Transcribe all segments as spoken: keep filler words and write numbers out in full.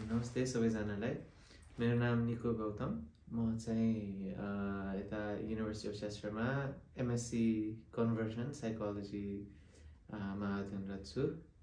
नमस्ते सबैजनालाई मेरो नाम निको गौतम म चाहिँ यता युनिभर्सिटी अफ चेस्टरमा एमएससी कन्भर्जन साइकोलोजी मा अध्ययनरत छु।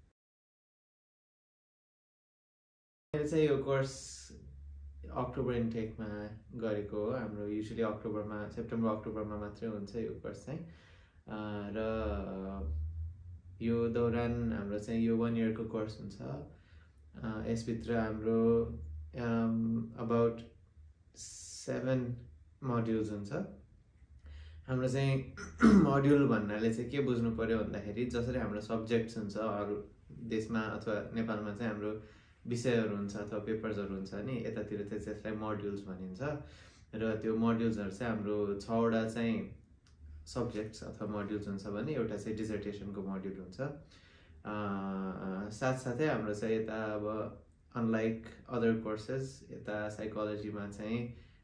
मैले चाहिँ यो कोर्स अक्टोबर इन्टेकमा गरेको हो। हाम्रो युजुअली अक्टोबरमा सेप्टेम्बर अक्टोबरमा मात्रै हुन्छ यो कोर्स चाहिँ र यो दौरान हाम्रो चाहिँ यो वन इयरको कोर्स हुन्छ। यसभित्र हाम्रो अबाउट सेभेन मोड्युल्स हुन्छ। हाम्रो चाहिँ मोड्युल भन्नाले चाहिँ के बुझ्नु पर्यो भन्दाखेरि जसरी हाम्रो सब्जेक्ट्स हुन्छ अरू देशमा अथवा नेपालमा चाहिँ हाम्रो विषयहरू हुन्छ अथवा पेपर्सहरू हुन्छ नि, यतातिर चाहिँ त्यसलाई मोड्युल्स भनिन्छ। र त्यो मोड्युल्सहरू चाहिँ हाम्रो छवटा चाहिँ सब्जेक्ट्स अथवा मोड्युल्स हुन्छ भने एउटा चाहिँ डिजर्टेसनको मोड्युल हुन्छ। साथसाथै हाम्रो चाहिँ यता अब अनलाइक अदर कोर्सेस यता साइकोलोजीमा चाहिँ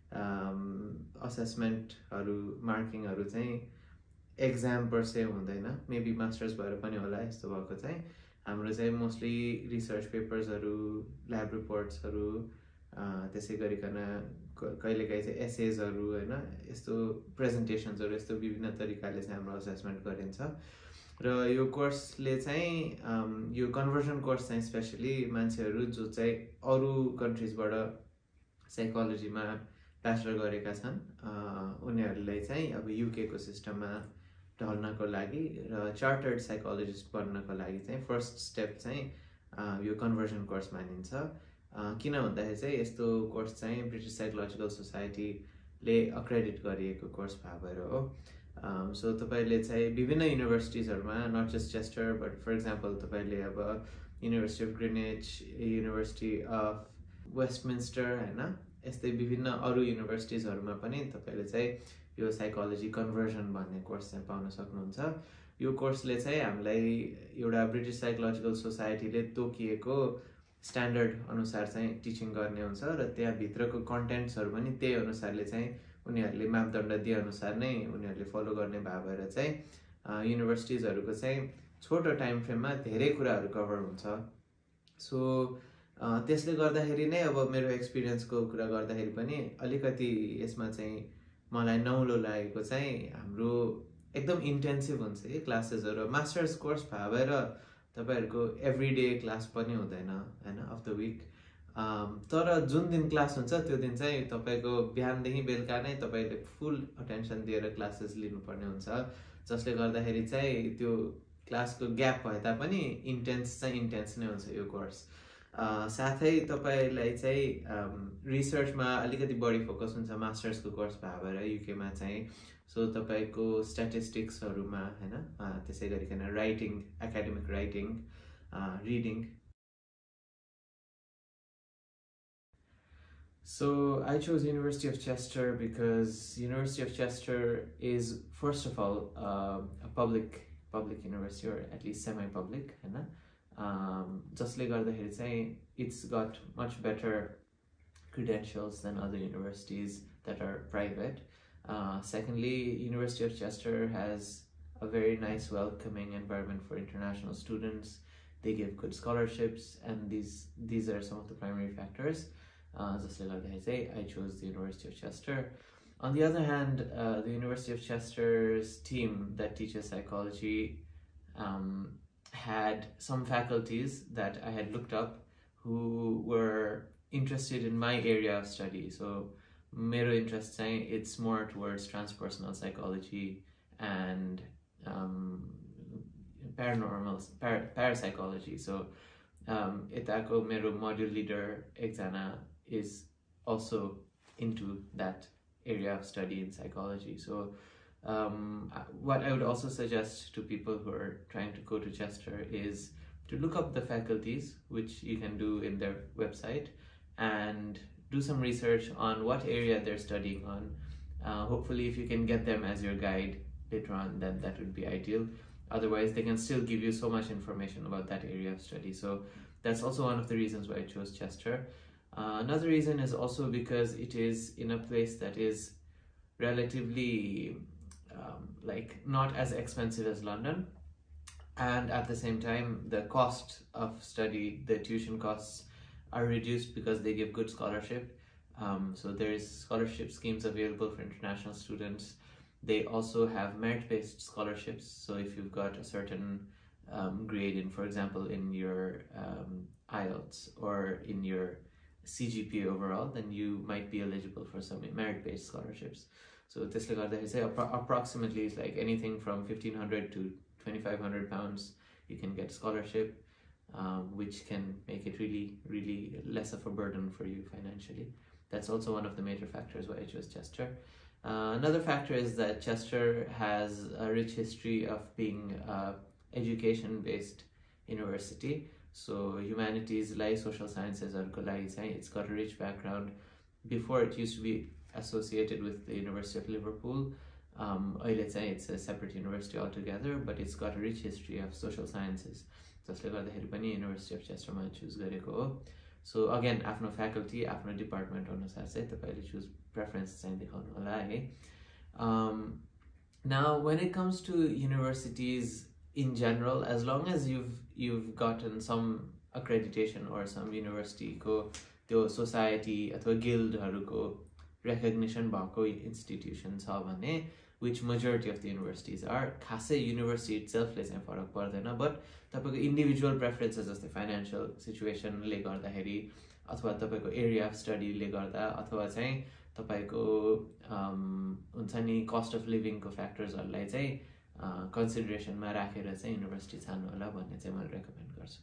असेसमेन्टहरू मार्किङहरू चाहिँ एक्जाम पर से हुँदैन। मेबी मास्टर्स भएर पनि होला यस्तो भएको चाहिँ। हाम्रो चाहिँ मोस्टली रिसर्च पेपर्सहरू, ल्याब रिपोर्ट्सहरू, त्यसै गरिकन कहिलेकाहीँ चाहिँ एसेजहरू होइन, यस्तो प्रेजेन्टेसन्सहरू, यस्तो विभिन्न तरिकाले चाहिँ हाम्रो असेसमेन्ट गरिन्छ। र यो कोर्सले चाहिँ यो कन्भर्जन कोर्स चाहिँ स्पेसली मान्छेहरू जो चाहिँ अरू कन्ट्रिजबाट साइकोलोजीमा ब्याचलर गरेका छन् उनीहरूलाई चाहिँ अब युकेको सिस्टममा ढल्नको लागि र चार्टर्ड साइकोलोजिस्ट बन्नको लागि चाहिँ फर्स्ट स्टेप चाहिँ यो कन्भर्जन कोर्स मानिन्छ। किन भन्दाखेरि चाहिँ यस्तो कोर्स चाहिँ ब्रिटिस साइकोलोजिकल सोसाइटीले अक्रेडिट गरिएको कोर्स भएर हो। सो तपाईँले चाहिँ विभिन्न युनिभर्सिटिजहरूमा not just Chester but for example तपाईँले अब university of Greenwich, university of Westminster होइन, यस्तै विभिन्न अरू युनिभर्सिटिजहरूमा पनि तपाईँले चाहिँ यो साइकोलोजी कन्भर्जन भन्ने कोर्स चाहिँ पाउन सक्नुहुन्छ। यो कोर्सले चाहिँ हामीलाई एउटा ब्रिटिस साइकोलोजिकल सोसाइटीले तोकिएको स्ट्यान्डर्ड अनुसार चाहिँ टिचिङ गर्ने हुन्छ र त्यहाँभित्रको कन्टेन्ट्सहरू पनि त्यही अनुसारले चाहिँ उनीहरूले मापदण्ड दिए अनुसार नै उनीहरूले फलो गर्ने भएर चाहिँ युनिभर्सिटिजहरूको चाहिँ छोटो टाइम फ्रेममा धेरै कुराहरू कभर हुन्छ। सो त्यसले गर्दाखेरि नै अब मेरो एक्सपिरियन्सको कुरा गर्दाखेरि पनि अलिकति यसमा चाहिँ मलाई नौलो लागेको चाहिँ हाम्रो एकदम इन्टेन्सिभ हुन्छ कि क्लासेसहरू। मास्टर्स कोर्स भएर तपाईँहरूको एभ्री डे क्लास पनि हुँदैन होइन, अफ द विक। तर जुन दिन क्लास हुन्छ त्यो दिन चाहिँ तपाईँको बिहानदेखि बेलुका नै तपाईँले फुल अटेन्सन दिएर क्लासेस लिनुपर्ने हुन्छ, जसले गर्दाखेरि चाहिँ त्यो क्लासको ग्याप भए तापनि इन्टेन्स चाहिँ इन्टेन्स नै हुन्छ यो कोर्स। साथै तपाईँलाई चाहिँ रिसर्चमा अलिकति बढी फोकस हुन्छ मास्टर्सको कोर्स भएर युकेमा चाहिँ। सो तपाईँको स्ट्याटिस्टिक्सहरूमा होइन, त्यसै गरिकन writing, academic writing, reading. So I chose University of Chester because University of Chester is first of all uh, a public public university, or at least semi-public, होइन। um, जसले गर्दाखेरि चाहिँ it's got much better credentials than other universities that are private. Uh, secondly, University of Chester has a very nice welcoming environment for international students. They give good scholarships, and these these are some of the primary factors. Uh, I chose the University of Chester. On the other hand, uh, the University of Chester's team that teaches psychology um, had some faculties that I had looked up who were interested in my area of study. So, mero interest saying it's more towards transpersonal psychology and um, paranormal para parapsychology. So, um, itako mero module leader exana is also into that area of study in psychology. So um, what I would also suggest to people who are trying to go to Chester is to look up the faculties, which you can do in their website, and do some research on what area they're studying on. Uh, hopefully if you can get them as your guide later on, then that would be ideal. Otherwise they can still give you so much information about that area of study. So that's also one of the reasons why I chose Chester. Uh, another reason is also because it is in a place that is relatively um, like not as expensive as London, and at the same time the cost of study, the tuition costs are reduced because they give good scholarship. Um, so there's scholarship schemes available for international students. They also have merit-based scholarships. So if you've got a certain um, grade in, for example, in your um, I E L T S or in your C G P A overall, then you might be eligible for some merit-based scholarships. So त्यसले गर्दाखेरि चाहिँ appro approximately it's like anything from fifteen hundred to twenty-five hundred pounds you can get scholarship, um, which can make it really, really less of a burden for you financially. That's also one of the major factors why I chose Chester. Uh, another factor is that Chester has a rich history of being uh, education-based university. So humanities, like social sciences, it's got a rich background. Before it used to be associated with the University of Liverpool. Um, let's say it's a separate university altogether, but it's got a rich history of social sciences. जसले गर्दाखेरि पनि University of Chester मा choose गरेको हो. So again, आफ्नो faculty, आफ्नो department अनुसार चाहिँ तपाईले choose preference चाहिँ देखाउनु होला है. Um, now, when it comes to universities in general, as long as you've you've gotten some accreditation or some university को त्यो society अथवा guild हरुको recognition भएको institution छ भने, which majority of the universities are, खासै university itself ले चाहिँ फरक पर्दैन, but तपाईको individual preferences जस्तै financial situation ले गर्दाखेरि अथवा तपाईको area of study ले गर्दा अथवा चाहिँ तपाईको हुन्छ नि cost of living को factors हरुलाई चाहिँ consideration मा राखेर चाहिँ university छान्नु होला भन्ने चाहिँ मैले recommend गर्छु.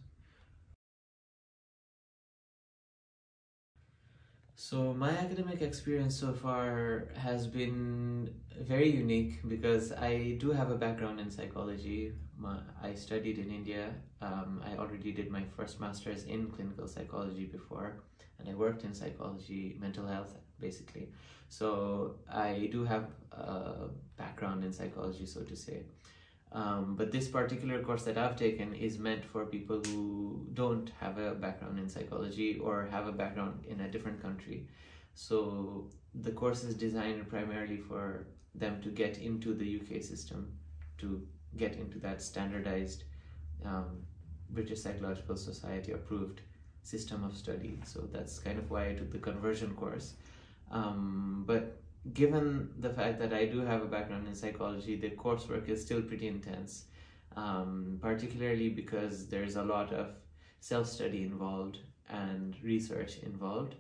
So my academic experience so far has been very unique because I do have a background in psychology. My, I studied in India. Um, I already did my first master's in clinical psychology before, and I worked in psychology, mental health, basically. So I do have a background in psychology, so to say. Um, but this particular course that I've taken is meant for people who don't have a background in psychology or have a background in a different country. So the course is designed primarily for them to get into the U K system, to get into that standardized um, British Psychological Society approved system of study. So that's kind of why I took the conversion course. Um, but given the fact that I do have a background in psychology, the coursework is still pretty intense, um, particularly because there's a lot of self-study involved and research involved.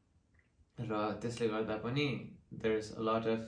र त्यसले गर्दा पनि there's a lot of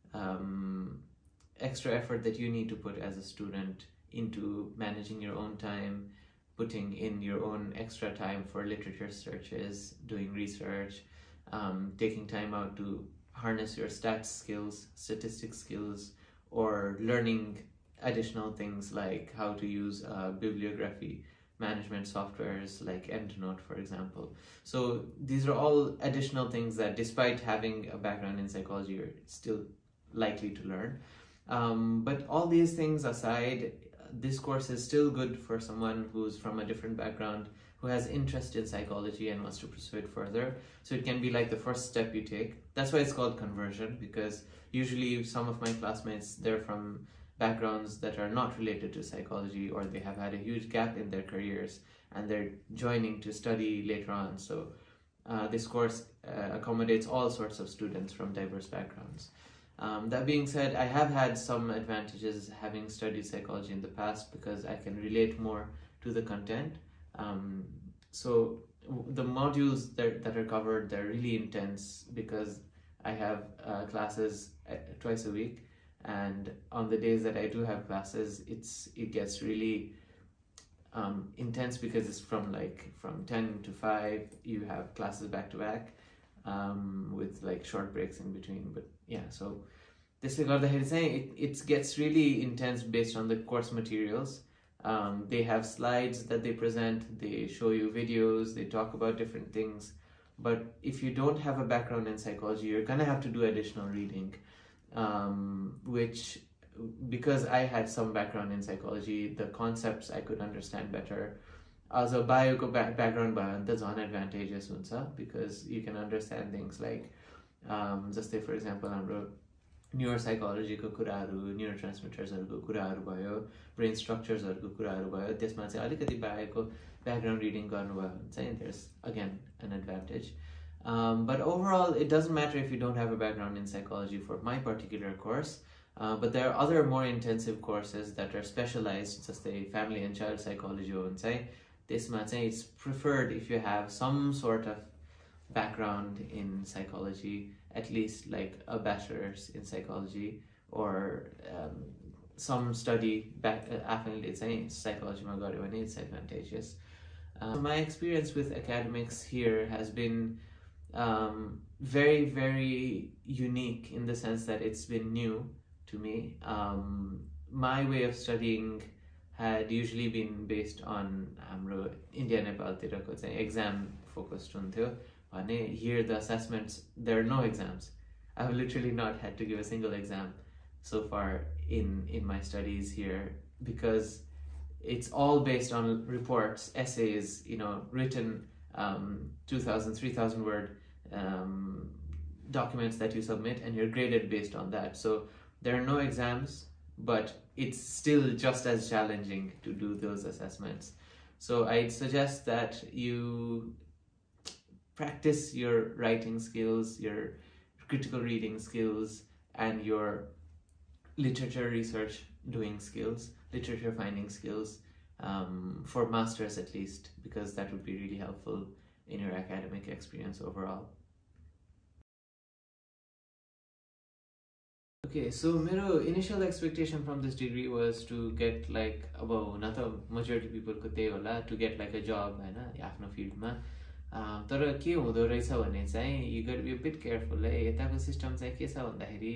um, extra effort that you need to put as a student into managing your own time, putting in your own extra time for literature searches, doing research, um, taking time out to harness your stats skills, statistics skills, or learning additional things like how to use uh, bibliography management softwares like EndNote, for example. So these are all additional things that, despite having a background in psychology, you're still likely to learn. Um, but all these things aside, this course is still good for someone who's from a different background, who has interest in psychology and wants to pursue it further. So it can be like the first step you take. That's why it's called conversion, because usually some of my classmates, they're from backgrounds that are not related to psychology, or they have had a huge gap in their careers and they're joining to study later on. So uh, this course uh, accommodates all sorts of students from diverse backgrounds. Um, that being said, I have had some advantages having studied psychology in the past because I can relate more to the content. Um, so the modules that, that are covered, they're really intense because I have uh, classes uh, twice a week, and on the days that I do have classes, it's it gets really um, intense because it's from like from ten to five. You have classes back to back um, with like short breaks in between. But yeah, so this it it gets really intense based on the course materials. Um, they have slides that they present, they show you videos, they talk about different things. But if you don't have a background in psychology, you're gonna have to do additional reading, um, which, because I had some background in psychology, the concepts I could understand better. Also, bio background is advantageous because you can understand things like, um, just say for example, न्युरोसाइकोलोजीको कुराहरू, न्युरोट्रान्समिटर्सहरूको कुराहरू भयो, brain स्ट्रक्चर्सहरूको कुराहरू भयो, त्यसमा चाहिँ अलिकति बाहेकको background reading गर्नुभयो भने चाहिँ there's again an advantage. Um, but overall, it doesn't matter if you don't have a background in psychology for my particular course. Uh, but there are other more intensive courses that are specialized, just the family and child psychology. And say this might say it's preferred if you have some sort of background in psychology, at least like a bachelor's in psychology or um, some study back after it's a psychology it's advantageous. Uh, my experience with academics here has been um, very very unique in the sense that it's been new to me. Um, my way of studying had usually been based on हाम्रो India Nepal तिरको चाहिँ exam focused हुन्थ्यो भने here the assessments, there are no exams. I've literally not had to give a single exam so far in in my studies here because it's all based on reports, essays, you know, written um, two thousand, three thousand word um, documents that you submit, and you're graded based on that. So there are no exams, but it's still just as challenging to do those assessments. So I'd suggest that you practice your writing skills, your critical reading skills, and your literature research doing skills, literature finding skills, um, for masters at least, because that would be really helpful in your academic experience overall. Okay, so my initial expectation from this degree was to get like about not a majority people could to get like a job in a field ma. तर के हुँदो रहेछ भने चाहिँ you got to be a bit careful है. यताको system चाहिँ के छ भन्दाखेरि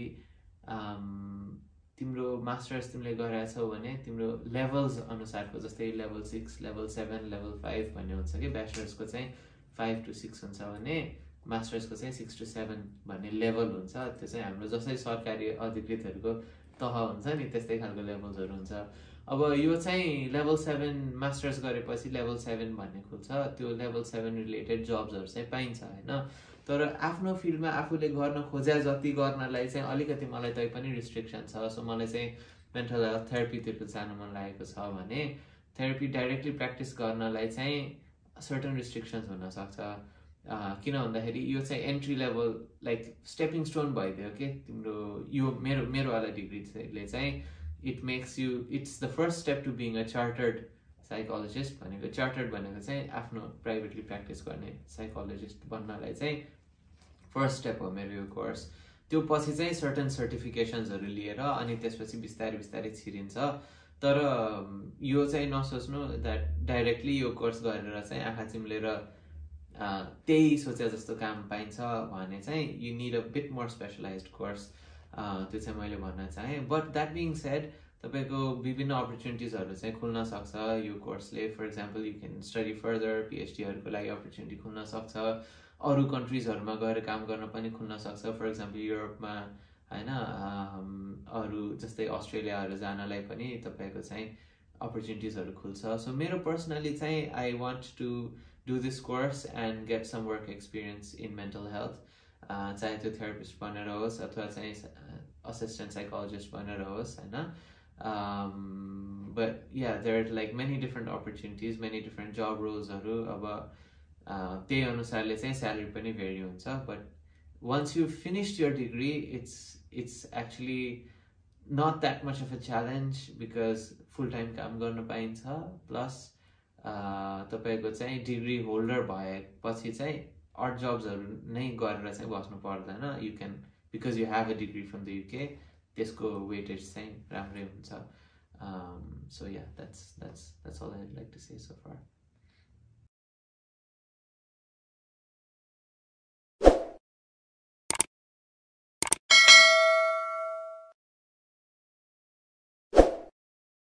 तिम्रो मास्टर्स तिमीले गराछौ भने तिम्रो लेभल्स अनुसारको, जस्तै level six, level seven, level five भन्ने हुन्छ कि ब्याचलर्सको चाहिँ फाइभ टु सिक्स हुन्छ भने मास्टर्सको चाहिँ सिक्स टु सेभेन भन्ने लेभल हुन्छ. त्यो चाहिँ हाम्रो जस्तै सरकारी अधिकृतहरूको तह हुन्छ नि त्यस्तै खालको लेभल्सहरू हुन्छ. अब यो चाहिँ लेभल सेभेन मास्टर्स गरेपछि लेभल सेभेन भन्ने खुल्छ. त्यो लेभल सेभेन रिलेटेड जब्सहरू चाहिँ पाइन्छ होइन. तर आफ्नो फिल्डमा आफूले गर्न खोजे जति गर्नलाई चाहिँ अलिकति मलाई तै पनि रिस्ट्रिक्सन छ. सो मलाई चाहिँ मेन्टल हेल्थ थेरापीतिर जानु मन लागेको छ भने थेरापी डाइरेक्टली प्र्याक्टिस गर्नलाई चाहिँ सर्टन रिस्ट्रिक्सन्स हुनसक्छ. किन भन्दाखेरि यो चाहिँ entry level like stepping stone भइदियो कि तिम्रो यो मेरो मेरो वाला डिग्रीले चाहिँ it makes you, it's the first step to being a chartered psychologist. भनेको chartered भनेको चाहिँ आफ्नो privately practice गर्ने psychologist बन्नलाई चाहिँ first step हो मेरो यो कोर्स. त्यो पछि चाहिँ certain certificationsहरू लिएर अनि त्यसपछि बिस्तारै बिस्तारै छिरिन्छ. तर यो चाहिँ नसोच्नु that directly यो कोर्स गरेर चाहिँ आँखा चिम्लेर त्यही सोचे जस्तो काम पाइन्छ भने चाहिँ you need a bit more specialized course. त्यो चाहिँ मैले भन्न चाहे. बट द्याट बिङ सेड तपाईँको विभिन्न अपर्च्युनिटिजहरू चाहिँ खुल्न सक्छ यो कोर्सले. For example you can study further, पिएचडीहरूको लागि अपर्च्युनिटी खुल्न सक्छ. अरू कन्ट्रिजहरूमा गएर काम गर्न पनि खुल्न सक्छ. फर इक्जाम्पल युरोपमा होइन, अरू जस्तै अस्ट्रेलियाहरू जानलाई पनि तपाईँको चाहिँ अपर्च्युनिटिजहरू खुल्छ. सो मेरो पर्सनली चाहिँ I want to do this course and get some work experience in mental health. चाहे त्यो थेरापिस्ट बनेर होस् अथवा चाहिँ असिस्टेन्ट साइकोलोजिस्ट बनेर होस् होइन. But yeah there are like many different opportunities, many different job रोल्सहरू. अब त्यही अनुसारले चाहिँ स्यालेरी पनि भेरी हुन्छ. But once you finished your degree it's it's actually not that much of a challenge because full time काम गर्न पाइन्छ. प्लस तपाईँको चाहिँ डिग्री होल्डर भएपछि चाहिँ अड जब्सहरू नै गरेर चाहिँ बस्नु पर्दैन. You can because you have a degree from the UK त्यसको वेटेज चाहिँ राम्रै हुन्छ. So yeah that's that's that's all I would like to say so far.